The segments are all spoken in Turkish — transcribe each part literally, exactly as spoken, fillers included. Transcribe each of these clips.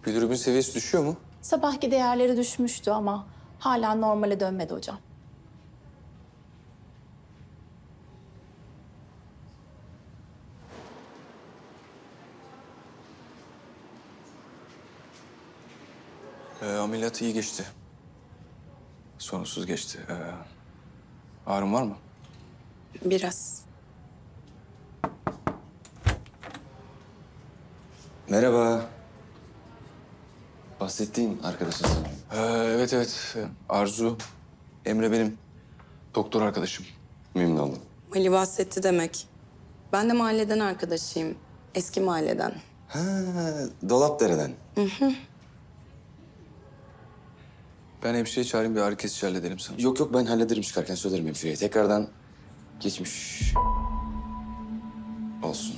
Bilirubin seviyesi düşüyor mu? Sabahki değerleri düşmüştü ama hala normale dönmedi hocam. Ee, ameliyat iyi geçti. Sorunsuz geçti. Ee, ağrın var mı? Biraz. Merhaba. Bahsettiğin arkadaşın sanırım. Ee, evet evet. Arzu, Emre benim doktor arkadaşım. Memnun oldum. Ali bahsetti demek. Ben de mahalleden arkadaşıyım. Eski mahalleden. Ha, Dolapdere'den. Ben hemşireyi çağırayım, bir ağrı kesici halledelim sana. Yok yok, ben hallederim, çıkarken söylerim hemşireye. Tekrardan geçmiş olsun.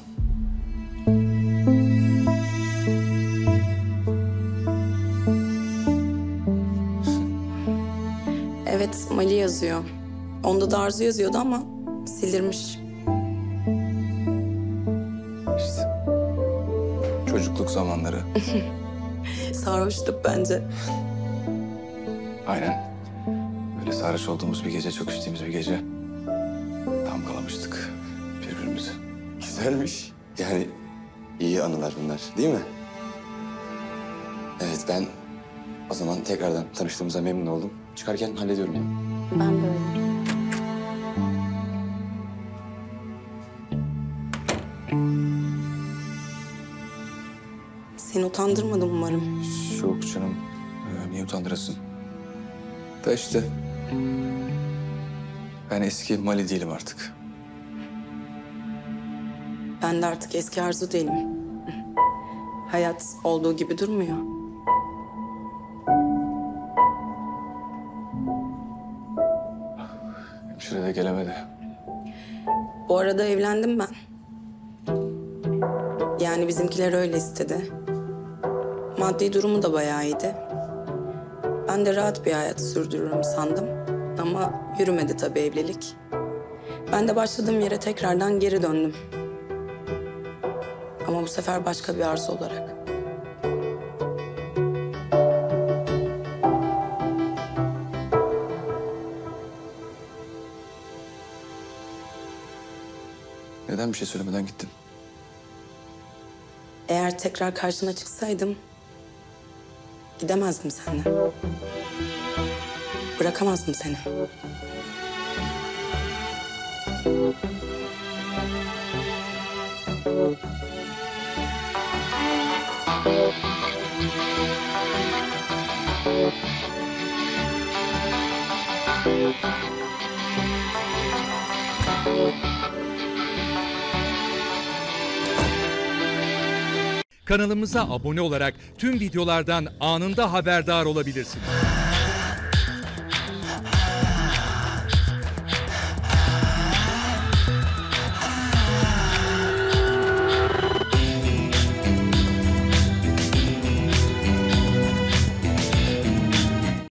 Evet, Mali yazıyor. Onda da Arzu yazıyordu ama sildirmiş. İşte çocukluk zamanları. Sarhoştuk bence. Aynen. Böyle sarhoş olduğumuz bir gece, çok içtiğimiz bir gece damgalamıştık birbirimizi. Güzelmiş. Yani iyi anılar bunlar, değil mi? Evet, ben o zaman tekrardan tanıştığımıza memnun oldum. Çıkarken hallediyorum ya. Ben de öyle. Seni utandırmadım umarım. Yok canım. Ee, niye utandırasın? Da işte ben eski Mali değilim artık. Ben de artık eski Arzu değilim. Hayat olduğu gibi durmuyor. Hemşire de gelemedi. Bu arada evlendim ben. Yani bizimkiler öyle istedi. Maddi durumu da bayağı iyiydi. Ben de rahat bir hayat sürdürürüm sandım. Ama yürümedi tabii evlilik. Ben de başladığım yere tekrardan geri döndüm. Ama bu sefer başka bir arzu olarak. Neden bir şey söylemeden gittin? Eğer tekrar karşına çıksaydım gidemezdim seninle. Bırakamazdım seni. Kanalımıza abone olarak tüm videolardan anında haberdar olabilirsiniz.